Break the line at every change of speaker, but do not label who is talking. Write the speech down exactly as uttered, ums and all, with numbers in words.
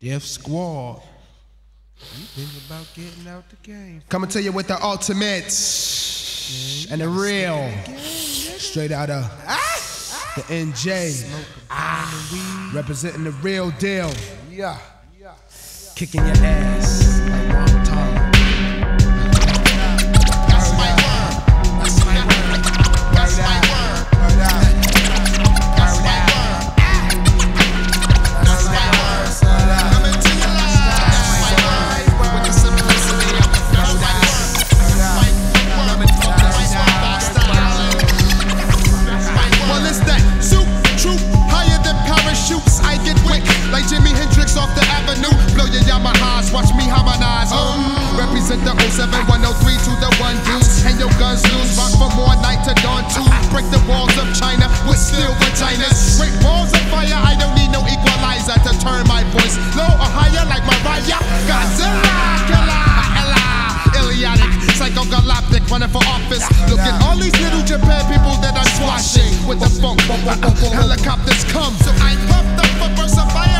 Death Squad. You think about getting out the game.
Coming to you with the ultimate
Yeah,
and the real. Straight out of the N J. Ah, representing the real deal.
Yeah.
Kicking your ass like one time.
That's my word. That's my word. That's my word. That's my word. That's my word. Coming to you live. That's my word. With the simplicity of the flow. That's my word. That's my word.
Well, it's that soup, troop, higher than parachutes. I get wick like Jimi Hendrix off the avenue. Blow your Yamahas, watch me harmonize. Um, represent the oh seven one oh three to the one deuce. And your guns loose, rock from more night to dawn too. Break the walls of China with steel vaginas. Break walls of fire, I don't need no equalizer to turn my voice low or higher like Mariah. Godzilla, killer, Ella, Iliadic, psychogalactic, running for office. Look at all these little Japan people that I'm squashing with the funk. Helicopters come, so I pump the first of fire.